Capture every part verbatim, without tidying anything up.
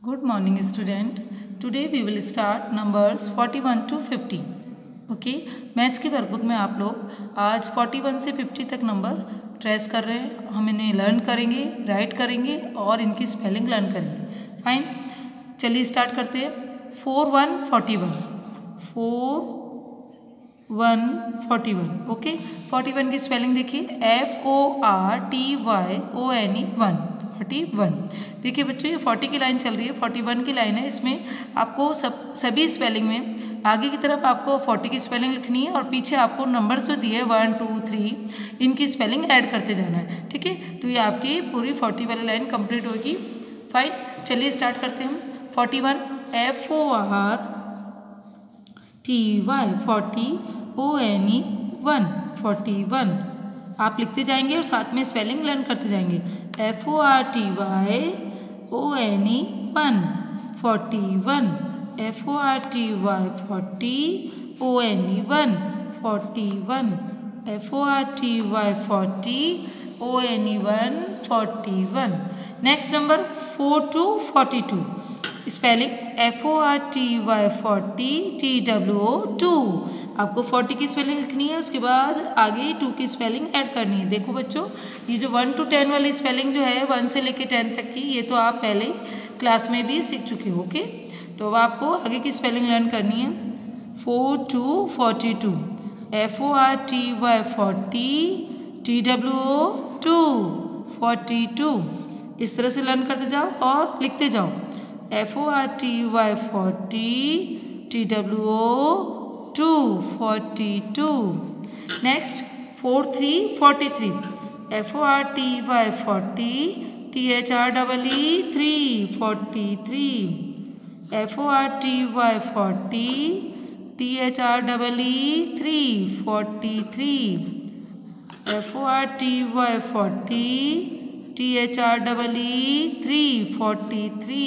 Good morning student. Today we will start numbers forty-one to fifty. Okay maths की workbook में आप लोग आज इकतालीस से पचास तक नंबर ट्रेस कर रहे हैं. हम इन्हें लर्न करेंगे, राइट करेंगे और इनकी स्पेलिंग लर्न करेंगे. फाइन, चलिए स्टार्ट करते हैं. Four one forty one four one forty one okay forty one की स्पेलिंग देखिए, F O R T Y O N E one forty one. देखिए बच्चों, ये फोर्टी की लाइन चल रही है, फोर्टी वन की लाइन है. इसमें आपको सब सभी स्पेलिंग में आगे की तरफ आपको फोर्टी की स्पेलिंग लिखनी है और पीछे आपको नंबर्स जो दिए वन टू थ्री इनकी स्पेलिंग ऐड करते जाना है. ठीक है, तो ये आपकी पूरी फोर्टी वाली लाइन कंप्लीट होगी. फाइन, चलिए स्टार्ट करते हैं हम. Forty one F O R T Y forty O N E one forty one. आप लिखते जाएंगे और साथ में स्पेलिंग लर्न करते जाएंगे. F O R T Y O N E one forty one. F O R T Y forty O N E one forty one. F O R T Y forty O N E one forty one. Next number four two forty two. Spelling F O R T Y forty T W O two. आपको forty की spelling लिखनी है, उसके बाद आगे to की spelling add करनी है. देखो बच्चों, ये जो वन टू टेन वाली स्पेलिंग जो है वन से लेके टेन तक की, ये तो आप पहले क्लास में भी सीख चुके हो. ओके, तो अब आपको आगे की स्पेलिंग लर्न करनी है. Four two forty two. F O R T Y forty T W O two forty two. इस तरह से लर्न करते जाओ और लिखते जाओ. F O R T Y forty T W O two forty two. Next four three forty three. F O R T Y forty T H R double E three forty three. F O R T Y forty T H R double E three forty three. F O R T Y forty T H R double E three forty three.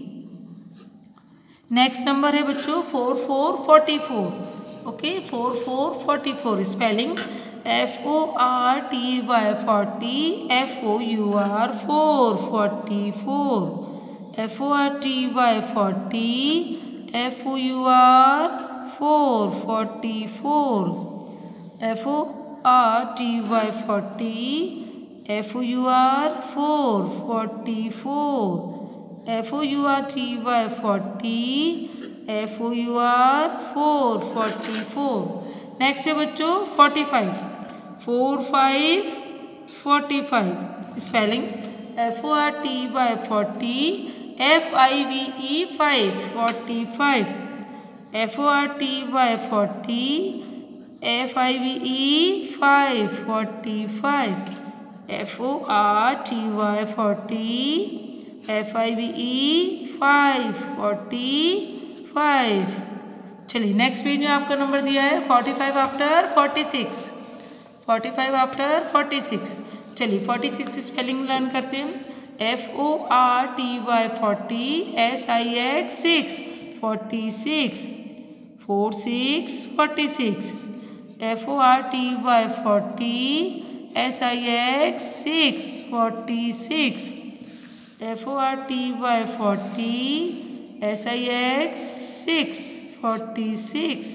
Next number है बच्चों four four forty four. Okay, four four forty four. Spelling F O R T Y forty F O U R four forty four. F O R T Y forty F O U R four forty four. F O R T Y forty F O U R four forty four. F O U R T Y forty F O U R four forty four. Next है बच्चों forty five. Four five forty five. Spelling F O R T Y forty F I V E five forty five. F O R T Y forty F I V E five forty five. F O R T Y forty F I V E five forty five. चलिए next page में आपका number दिया है forty five after forty six. Forty five after forty six. चलिए forty six spelling learn करते हैं. F O R T Y forty S I X six forty six. Four six forty six. F O R T Y forty S I X six forty six. F O R T Y forty S I X six forty six.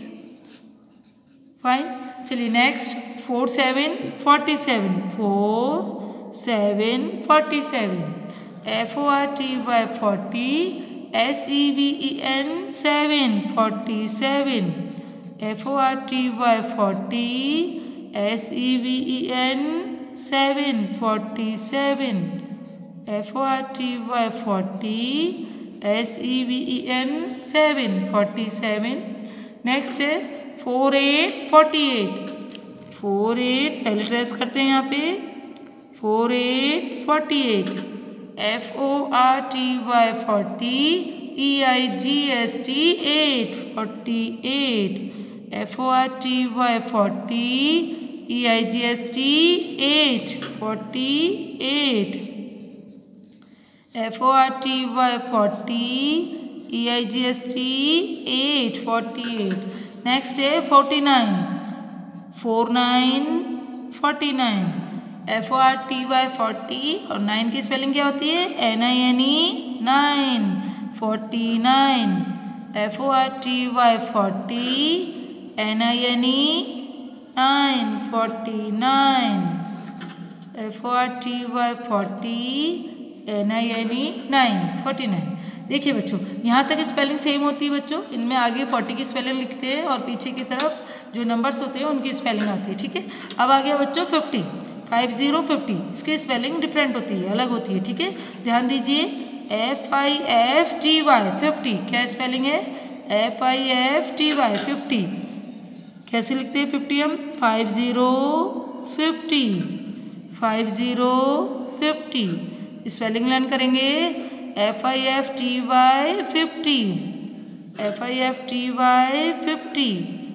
Fine, चलिए next four seven forty seven. Four seven forty seven. F O R T Y forty S E V E N seven forty seven. F O R T Y forty S E V E N seven forty seven. F O R T Y forty S E V E N seven forty seven. Next है four eight forty eight. Four eight पहले trace करते हैं यहाँ पे. Four eight forty eight. F O R T Y forty E I G S T eight forty eight. F O R T Y forty E I G S T eight forty eight. F O R T Y forty E I G S T eight forty eight. Next है forty nine. Four nine forty nine. F O R T Y forty और nine की spelling क्या होती है? N I N E nine. Forty nine, F O R T Y forty, N I N E nine, forty nine, F O R T Y forty, N I N E nine, forty nine. देखिए बच्चों, यहाँ तक spelling same होती है बच्चों, इनमें आगे forty की स्पेलिंग लिखते हैं और पीछे की तरफ जो नंबर्स होते हैं उनकी स्पेलिंग आती है। ठीक है, अब आ गया बच्चों फिफ्टी, फाइव जीरो फिफ्टी, इसकी स्पेलिंग डिफरेंट होती है, अलग होती है। ठीक है, ध्यान दीजिए, F I F T Y fifty, क्या स्पेलिंग है? F I F T Y fifty. कैसे लिखते हैं फिफ्टी हम? Five zero fifty, five zero fifty. Spelling learn करेंगे, F I F T Y fifty, F I F T Y fifty,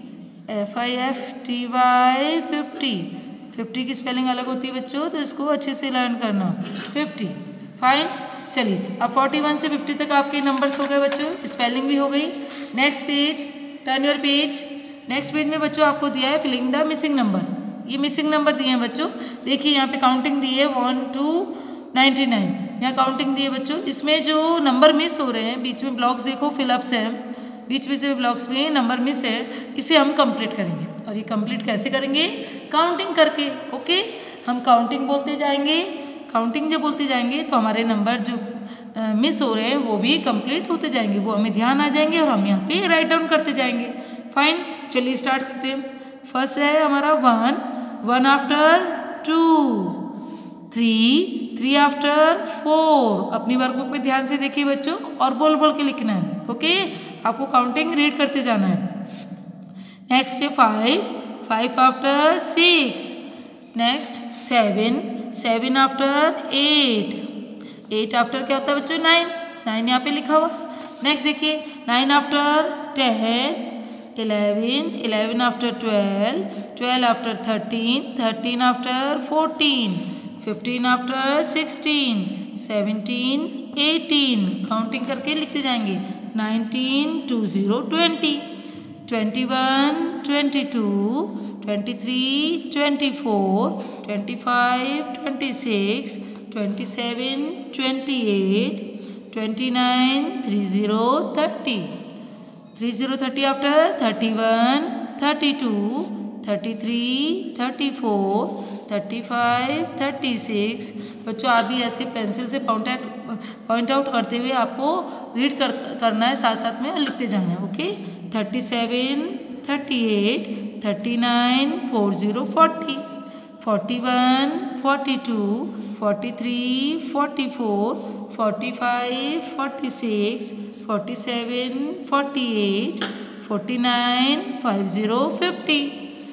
F I F T Y fifty. Fifty की spelling अलग होती है बच्चों, तो इसको अच्छे से लर्न करना। Fifty, fine. चलिए, अब फोर्टी वन से फिफ्टी तक आपके नंबर्स हो गए बच्चों, स्पेलिंग भी हो गई। Next page, turn your page. Next page में बच्चों आपको दिया है फिलिंग द मिसिंग नंबर। ये मिसिंग नंबर दिए हैं बच्चों, देखिए यहाँ पे काउंटिंग दी है वन टू नाइन्टी नाइन, यहाँ काउंटिंग दी है बच्चों। इसमें जो नंबर मिस हो रहे हैं, बीच में ब्लॉक्स देखो फिलअप्स हैं, बीच बीच में ब्लॉक्स में नंबर मिस है, इसे हम कंप्लीट करेंगे। और ये कंप्लीट कैसे करेंगे? काउंटिंग करके। ओके, हम काउंटिंग बोलते जाएंगे, काउंटिंग जब बोलते जाएंगे तो हमारे नंबर जो मिस हो रहे हैं वो भी कंप्लीट होते जाएंगे, वो हमें ध्यान आ जाएंगे और हम यहाँ पे राइट डाउन करते जाएंगे। फाइन, चलिए स्टार्ट करते हैं। फर्स्ट है हमारा one, one after two, three, three after four. अपनी वर्कबुक में ध्यान से देखिए बच्चों और बोल बोल के लिखना है। ओके, आपको काउंटिंग रीड करते जाना है। नेक्स्ट है five, five after six. Next seven, seven after eight, eight after क्या होता है बच्चों? नाइन, नाइन यहाँ पे लिखा हुआ। नेक्स्ट देखिए, nine after ten, eleven, eleven after twelve, twelve after thirteen, thirteen after fourteen, fifteen after sixteen, seventeen, eighteen. Counting करके लिखते जाएंगे। Nineteen, two zero twenty, twenty one, twenty two, twenty three, twenty four, twenty five, twenty six, twenty seven, twenty eight, twenty nine, three zero thirty, three zero thirty after thirty one, thirty two, thirty three, thirty four, thirty five, thirty six. बच्चों आप भी ऐसे pencil से point out point out करते हुए आपको read कर करना है, साथ साथ में लिखते जाना है। Okay, thirty seven, thirty eight, thirty nine, four zero forty, forty one, forty two, forty three, forty four, forty five, forty six, forty seven, forty eight, forty nine, five zero fifty.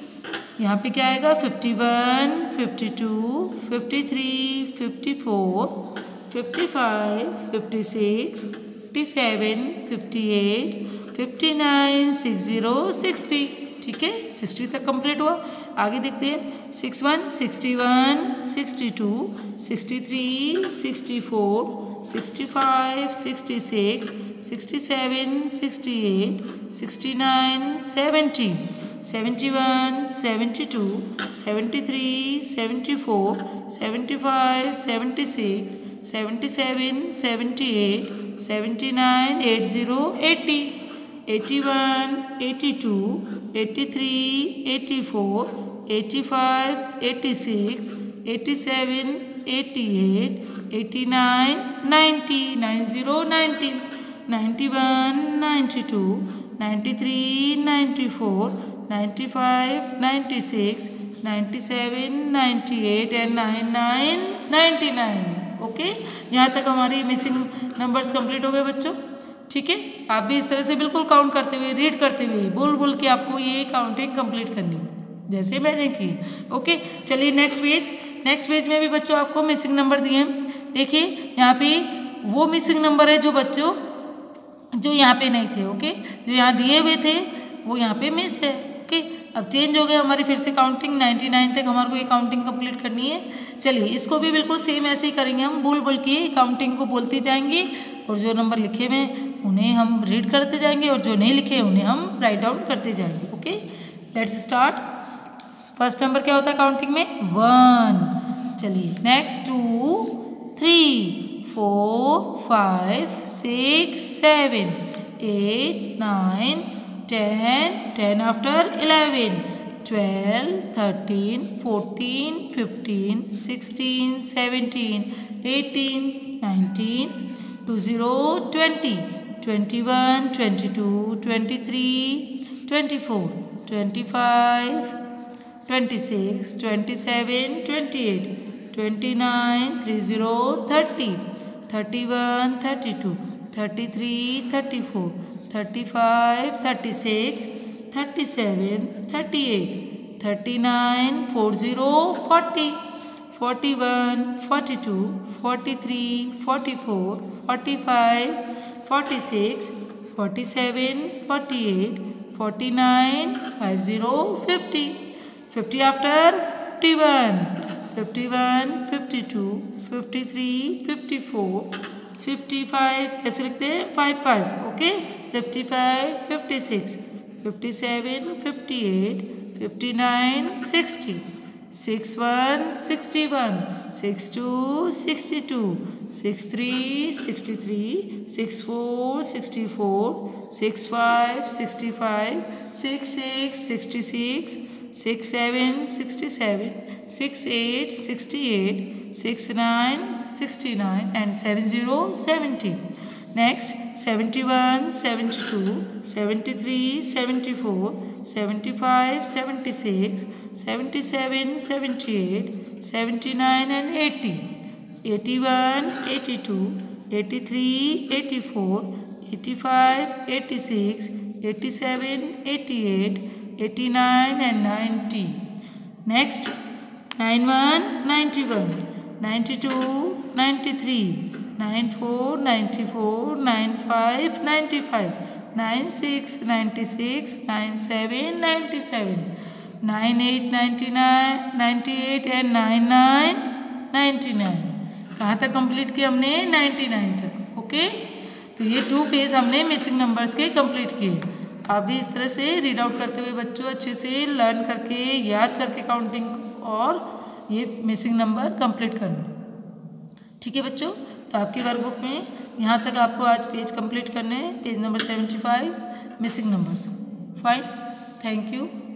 यहाँ पे क्या आएगा? Fifty one, fifty two, fifty three, fifty four, fifty five, fifty six, fifty seven, fifty eight, fifty nine, six zero sixty. ठीक है, sixty तक complete हुआ। आगे देखते हैं। Six one, sixty one, sixty two, sixty three, sixty four, sixty five, sixty six, sixty seven, sixty eight, sixty nine, seventy, seventy one, seventy two, seventy three, seventy four, seventy five, seventy six, seventy seven, seventy eight, seventy nine, eight zero eighty, eighty one, eighty two, eighty three, eighty four, eighty five, eighty six, eighty seven, eighty eight, eighty nine, ninety, nine zero ninety, ninety one, ninety two, ninety three, ninety four, ninety five, ninety six, ninety seven, ninety eight and nine nine, ninety nine. Okay, यहाँ तक हमारी missing numbers complete हो गए बच्चों। ठीक है, आप भी इस तरह से बिल्कुल काउंट करते हुए, रीड करते हुए, बोल बोल के आपको ये काउंटिंग कंप्लीट करनी है जैसे मैंने की। ओके, चलिए नेक्स्ट पेज। नेक्स्ट पेज में भी बच्चों आपको मिसिंग नंबर दिए हैं। देखिए यहाँ पे वो मिसिंग नंबर है जो बच्चों जो यहाँ पे नहीं थे। ओके, जो यहाँ दिए हुए थे वो यहाँ पे मिस है। ओके, अब चेंज हो गया हमारी फिर से काउंटिंग। नाइन्टी नाइन तक हमारे को ये काउंटिंग कंप्लीट करनी है। चलिए इसको भी बिल्कुल सेम ऐसे ही करेंगे, हम बोल बोल के काउंटिंग को बोलते जाएंगे और जो नंबर लिखे हुए उन्हें हम रीड करते जाएंगे और जो नहीं लिखे उन्हें हम राइट डाउन करते जाएंगे। Okay, let's start. First number क्या होता है काउंटिंग में? वन। चलिए next two, three, four five six seven eight nine ten ten after eleven twelve, thirteen, fourteen, fifteen, sixteen, seventeen, eighteen, nineteen, twenty, twenty-one, twenty-two, twenty-three, twenty-four, twenty-five, twenty-six, twenty-seven, twenty-eight, twenty-nine, thirty, thirty-one, thirty-two, thirty-three, thirty-four, thirty-five, thirty-six, thirty-seven, thirty-eight, thirty-nine, forty, forty, forty-one, forty-two, forty-three, forty-four, forty-five, forty-six, forty-seven, forty-eight, forty-nine, fifty, fifty, fifty after fifty-one, fifty-one, fifty-two, fifty-three, fifty-four, fifty-five कैसे लिखते हैं five five okay fifty-five, fifty-six, fifty-seven, fifty-eight, fifty-nine, sixty, sixty-one, sixty-one, sixty-two, sixty-two, sixty-three, sixty-three, sixty-four, sixty-four, sixty-five, sixty-five, sixty-six, sixty-six, sixty-seven, sixty-seven, sixty-eight, sixty-eight, sixty-nine, sixty-nine and seventy, seventy. Next seventy-one, seventy-two, seventy-three, seventy-four, seventy-five, seventy-six, seventy-seven, seventy-eight, seventy-nine and eighty, eighty-one, eighty-two, eighty-three, eighty-four, eighty-five, eighty-six, eighty-seven, eighty-eight, eighty-nine and ninety. Next ninety-one, ninety-one, ninety-two, ninety-three, ninety-four, ninety-four, ninety-five, ninety-five, ninety-six, ninety-six, ninety-seven, ninety-seven, ninety-eight, ninety-nine, ninety-eight and ninety-nine, ninety-nine. कहाँ तक complete किया हमने ninety-nine तक okay तो ये two page हमने missing numbers के complete किए। आप भी इस तरह से रीड आउट करते हुए बच्चों अच्छे से लर्न करके याद करके काउंटिंग और ये मिसिंग नंबर कंप्लीट करना ठीक है बच्चों। तो आपकी वर्कबुक में यहाँ तक आपको आज पेज कंप्लीट करने हैं page number seventy five missing numbers fine thank you.